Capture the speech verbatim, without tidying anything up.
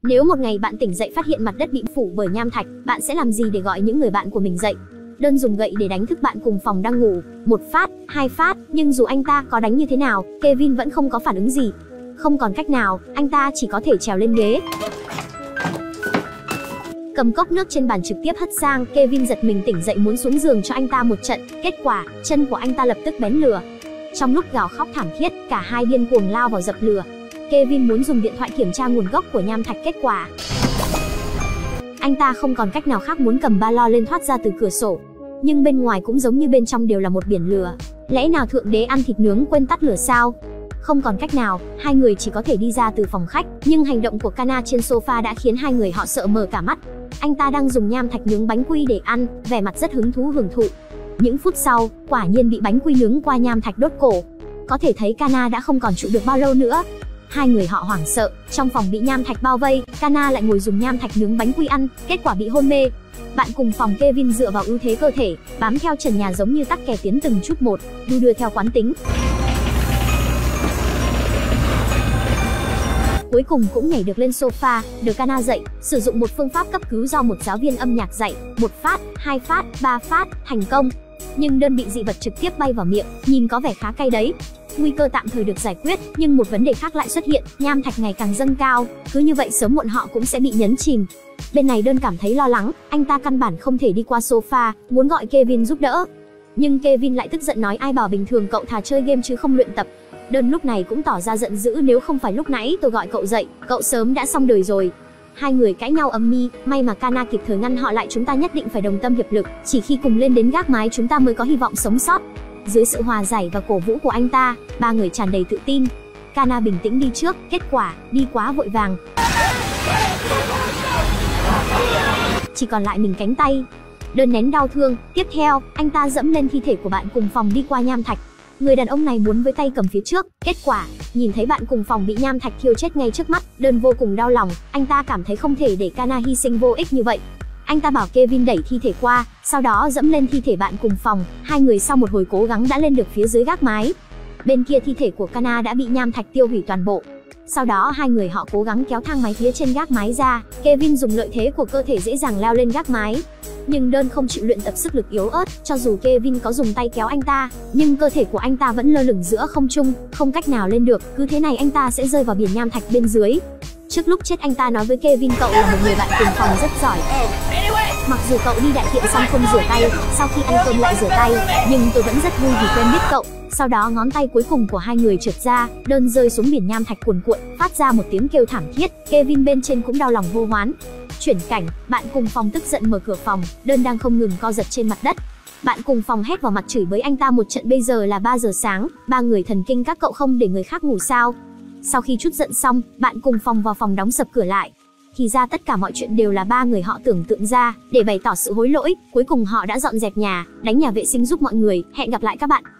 Nếu một ngày bạn tỉnh dậy phát hiện mặt đất bị phủ bởi nham thạch, bạn sẽ làm gì để gọi những người bạn của mình dậy? Đơn dùng gậy để đánh thức bạn cùng phòng đang ngủ, một phát, hai phát, nhưng dù anh ta có đánh như thế nào, Kevin vẫn không có phản ứng gì. Không còn cách nào, anh ta chỉ có thể trèo lên ghế, cầm cốc nước trên bàn trực tiếp hất sang. Kevin giật mình tỉnh dậy muốn xuống giường cho anh ta một trận, kết quả, chân của anh ta lập tức bén lửa. Trong lúc gào khóc thảm thiết, cả hai điên cuồng lao vào dập lửa. Kevin muốn dùng điện thoại kiểm tra nguồn gốc của nham thạch, kết quả anh ta không còn cách nào khác muốn cầm ba lo lên thoát ra từ cửa sổ. Nhưng bên ngoài cũng giống như bên trong đều là một biển lửa. Lẽ nào thượng đế ăn thịt nướng quên tắt lửa sao? Không còn cách nào, hai người chỉ có thể đi ra từ phòng khách. Nhưng hành động của Kana trên sofa đã khiến hai người họ sợ mở cả mắt. Anh ta đang dùng nham thạch nướng bánh quy để ăn, vẻ mặt rất hứng thú hưởng thụ. Những phút sau, quả nhiên bị bánh quy nướng qua nham thạch đốt cổ. Có thể thấy Kana đã không còn trụ được bao lâu nữa. Hai người họ hoảng sợ, trong phòng bị nham thạch bao vây, Kana lại ngồi dùng nham thạch nướng bánh quy ăn, kết quả bị hôn mê. Bạn cùng phòng Kevin dựa vào ưu thế cơ thể, bám theo trần nhà giống như tắc kè tiến từng chút một, đu đưa theo quán tính. Cuối cùng cũng nhảy được lên sofa, được Kana dậy, sử dụng một phương pháp cấp cứu do một giáo viên âm nhạc dạy, một phát, hai phát, ba phát, thành công. Nhưng đơn bị dị vật trực tiếp bay vào miệng, nhìn có vẻ khá cay đấy. Nguy cơ tạm thời được giải quyết, nhưng một vấn đề khác lại xuất hiện, nham thạch ngày càng dâng cao, cứ như vậy sớm muộn họ cũng sẽ bị nhấn chìm. Bên này đơn cảm thấy lo lắng, anh ta căn bản không thể đi qua sofa, muốn gọi Kevin giúp đỡ. Nhưng Kevin lại tức giận nói ai bảo bình thường cậu thà chơi game chứ không luyện tập. Đơn lúc này cũng tỏ ra giận dữ, nếu không phải lúc nãy tôi gọi cậu dậy, cậu sớm đã xong đời rồi. Hai người cãi nhau ầm ĩ, may mà Kana kịp thời ngăn họ lại, chúng ta nhất định phải đồng tâm hiệp lực, chỉ khi cùng lên đến gác mái chúng ta mới có hy vọng sống sót. Dưới sự hòa giải và cổ vũ của anh ta, ba người tràn đầy tự tin. Kana bình tĩnh đi trước, kết quả, đi quá vội vàng. Chỉ còn lại mình cánh tay. Đơn nén đau thương, tiếp theo, anh ta dẫm lên thi thể của bạn cùng phòng đi qua nham thạch. Người đàn ông này muốn với tay cầm phía trước, kết quả, nhìn thấy bạn cùng phòng bị nham thạch thiêu chết ngay trước mắt, đơn vô cùng đau lòng, anh ta cảm thấy không thể để Kana hy sinh vô ích như vậy. Anh ta bảo Kevin đẩy thi thể qua, sau đó dẫm lên thi thể bạn cùng phòng, hai người sau một hồi cố gắng đã lên được phía dưới gác mái. Bên kia thi thể của Kana đã bị nham thạch tiêu hủy toàn bộ. Sau đó hai người họ cố gắng kéo thang máy phía trên gác mái ra, Kevin dùng lợi thế của cơ thể dễ dàng leo lên gác mái. Nhưng đơn không chịu luyện tập, sức lực yếu ớt, cho dù Kevin có dùng tay kéo anh ta, nhưng cơ thể của anh ta vẫn lơ lửng giữa không trung, không cách nào lên được, cứ thế này anh ta sẽ rơi vào biển nham thạch bên dưới. Trước lúc chết anh ta nói với Kevin cậu là một người bạn cùng phòng rất giỏi. Mặc dù cậu đi đại thiện xong không rửa tay, sau khi ăn cơm lại rửa tay, nhưng tôi vẫn rất vui vì quen biết cậu. Sau đó ngón tay cuối cùng của hai người trượt ra, đơn rơi xuống biển nham thạch cuồn cuộn, phát ra một tiếng kêu thảm thiết. Kevin bên trên cũng đau lòng hô hoán. Chuyển cảnh, bạn cùng phòng tức giận mở cửa phòng, đơn đang không ngừng co giật trên mặt đất. Bạn cùng phòng hét vào mặt chửi bới anh ta một trận. Bây giờ là ba giờ sáng, ba người thần kinh các cậu không để người khác ngủ sao? Sau khi trút giận xong, bạn cùng phòng vào phòng đóng sập cửa lại. Thì ra tất cả mọi chuyện đều là ba người họ tưởng tượng ra, để bày tỏ sự hối lỗi. Cuối cùng họ đã dọn dẹp nhà, đánh nhà vệ sinh giúp mọi người. Hẹn gặp lại các bạn.